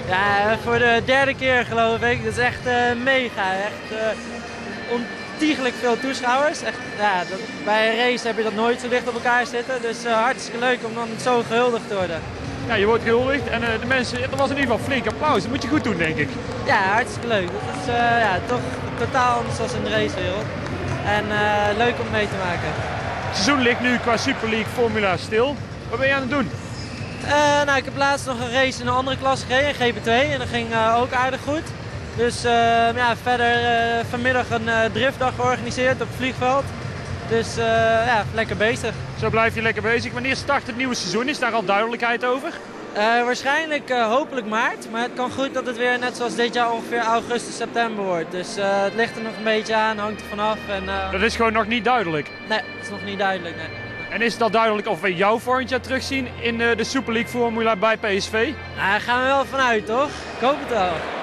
Ja, voor de derde keer geloof ik. Dat is echt mega. Echt ontiegelijk veel toeschouwers. Echt, ja, bij een race heb je dat nooit zo dicht op elkaar zitten. Dus hartstikke leuk om dan zo gehuldigd te worden. Ja, je wordt gehuldigd en de mensen, er was in ieder geval flink applaus. Dat moet je goed doen, denk ik. Ja, hartstikke leuk. Dat is ja, toch totaal anders dan in de racewereld. En leuk om mee te maken. Het seizoen ligt nu qua Super League Formula stil. Wat ben je aan het doen? Nou, ik heb laatst nog een race in een andere klasse gereden, GP2. En dat ging ook aardig goed. Dus ja, verder vanmiddag een driftdag georganiseerd op het vliegveld. Dus ja, lekker bezig. Zo blijf je lekker bezig. Wanneer start het nieuwe seizoen? Is daar al duidelijkheid over? Waarschijnlijk hopelijk maart, maar het kan goed dat het weer net zoals dit jaar ongeveer augustus, september wordt. Dus het ligt er nog een beetje aan, hangt er vanaf. Dat is gewoon nog niet duidelijk? Nee, dat is nog niet duidelijk. Nee. En is het al duidelijk of we jou volgend jaar terugzien in de Super League Formula bij PSV? Daar gaan we wel vanuit, toch? Ik hoop het wel.